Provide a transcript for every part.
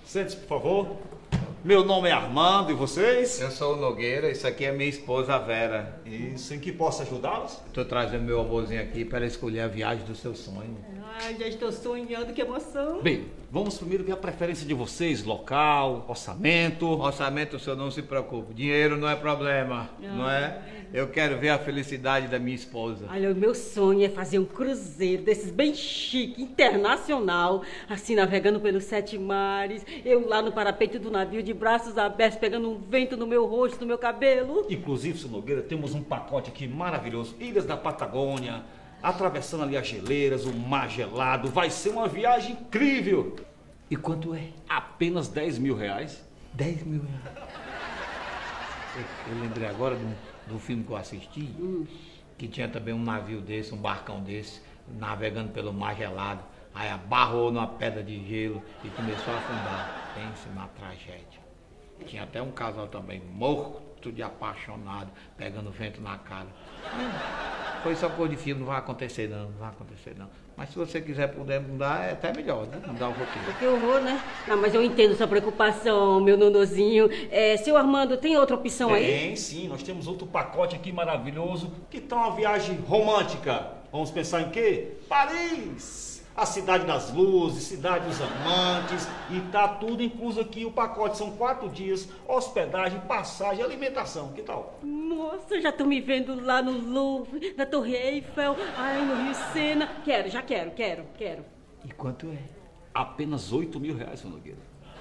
Sente-se, por favor. Meu nome é Armando, e vocês? Eu sou o Nogueira, isso aqui é minha esposa Vera. Isso, em que posso ajudá-los? Estou trazendo meu amorzinho aqui para ela escolher a viagem do seu sonho. Ai, já estou sonhando, que emoção. Bem, vamos primeiro ver a preferência de vocês, local, orçamento. Orçamento, o senhor não se preocupe, dinheiro não é problema, não é? Eu quero ver a felicidade da minha esposa. Olha, o meu sonho é fazer um cruzeiro desses bem chique, internacional, assim, navegando pelos 7 mares, eu lá no parapeito do navio, de braços abertos, pegando um vento no meu rosto, no meu cabelo. Inclusive, seu Nogueira, temos um pacote aqui maravilhoso. Ilhas da Patagônia, atravessando ali as geleiras, o mar gelado. Vai ser uma viagem incrível. E quanto é? Apenas 10 mil reais. 10 mil reais. Eu lembrei agora do filme que eu assisti, que tinha também um navio desse, um barcão desse, navegando pelo mar gelado. Aí abarrou numa pedra de gelo e começou a afundar. Pense na tragédia. Tinha até um casal também morto de apaixonado, pegando vento na cara. Foi só cor de filme, não vai acontecer não, não vai acontecer não. Mas se você quiser puder mudar, é até melhor, né? Mudar o roteiro. Que horror, né? Não, mas eu entendo sua preocupação, meu nonozinho. Seu Armando, tem outra opção aí? Tem sim, nós temos outro pacote aqui maravilhoso. Que tal uma viagem romântica? Vamos pensar em quê? Paris! A cidade das luzes, cidade dos amantes, e tá tudo incluso aqui o pacote. São 4 dias, hospedagem, passagem, alimentação. Que tal? Nossa, já tô me vendo lá no Louvre, na Torre Eiffel, ai, no Rio Sena. Quero, já quero. E quanto é? Apenas 8 mil reais, seu Nogueira.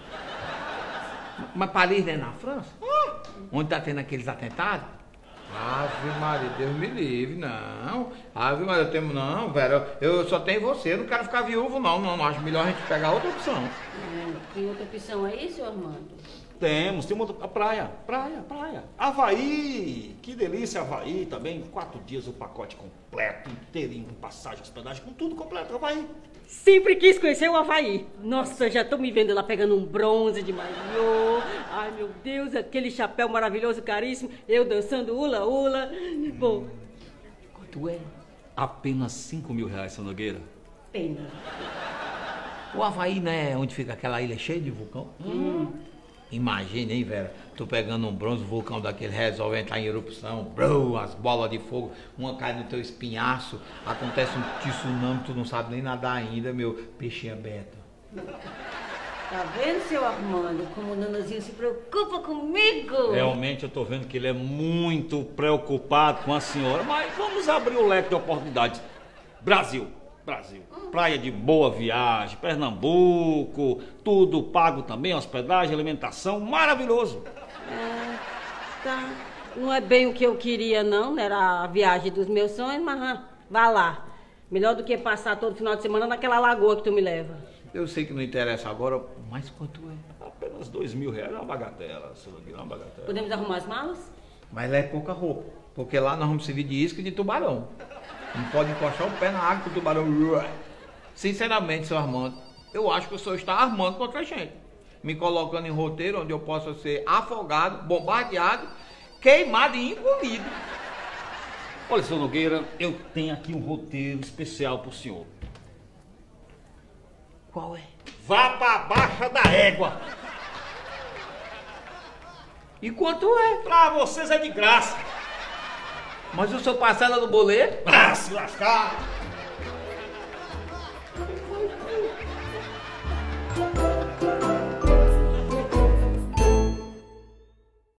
Mas Paris não é na França? Onde tá tendo aqueles atentados? Ave Maria, Deus me livre, não. Ave Maria, não, Vera, eu só tenho você, eu não quero ficar viúvo, não. Acho melhor a gente pegar outra opção. Tem outra opção aí, seu Armando? Temos a praia. Havaí, que delícia, Havaí também. 4 dias o pacote completo, inteirinho, com passagem, hospedagem, com tudo completo, Havaí. Sempre quis conhecer o Havaí. Nossa, já tô me vendo lá pegando um bronze de maiô. Ai, meu Deus, aquele chapéu maravilhoso, caríssimo. Eu dançando hula-hula. Bom, Quanto é? Apenas 5 mil reais, seu Nogueira. pena. O Havaí, né, onde fica aquela ilha cheia de vulcão? Imagina, hein, Vera? Tu pegando um bronze, o vulcão daquele resolve entrar em erupção, brum, as bolas de fogo, uma cai no teu espinhaço, acontece um tsunami, tu não sabe nem nadar ainda, meu peixinho beta. Tá vendo, seu Armando, como o Nanozinho se preocupa comigo? Realmente eu tô vendo que ele é muito preocupado com a senhora, mas vamos abrir o leque de oportunidades. Brasil. Praia de Boa Viagem, Pernambuco, tudo pago também, hospedagem, alimentação, maravilhoso. Tá. Não é bem o que eu queria, não. Era a viagem dos meus sonhos, mas vá lá. Melhor do que passar todo final de semana naquela lagoa que tu me leva. Eu sei que não interessa agora, mas quanto é? Apenas 2 mil reais é uma bagatela, seu Nogueira, é uma bagatela. Podemos arrumar as malas? Mas lá é pouca roupa, porque lá nós vamos servir de isca e de tubarão. Não pode encostar o pé na água com o tubarão. Sinceramente, seu Armando, eu acho que o senhor está armando contra a gente. Me colocando em roteiro onde eu possa ser afogado, bombardeado, queimado e engolido. Olha, seu Nogueira, eu tenho aqui um roteiro especial pro senhor. Qual é? Vá pra baixa da égua. E quanto é? Pra vocês é de graça. Mas o senhor parcela no boleto? Ah, se lascar.